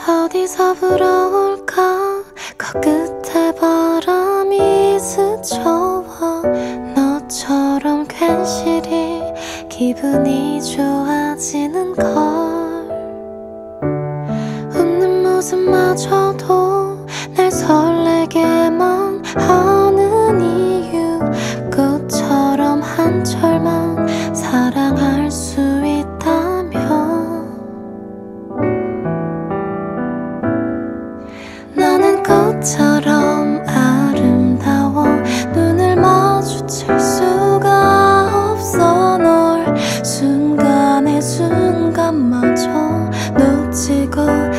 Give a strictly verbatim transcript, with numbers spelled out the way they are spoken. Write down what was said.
어디서 불어올까 코끝에 바람이 스쳐와 너처럼 괜시리 기분이 좋아지는 걸 웃는 모습마저도 날 설레게만 하는 이유 꽃처럼 한 철만 사랑할 수 있다면 너는 꽃처럼 아름다워 눈을 마주칠 수가 없어 널 순간의 순간마저 놓치고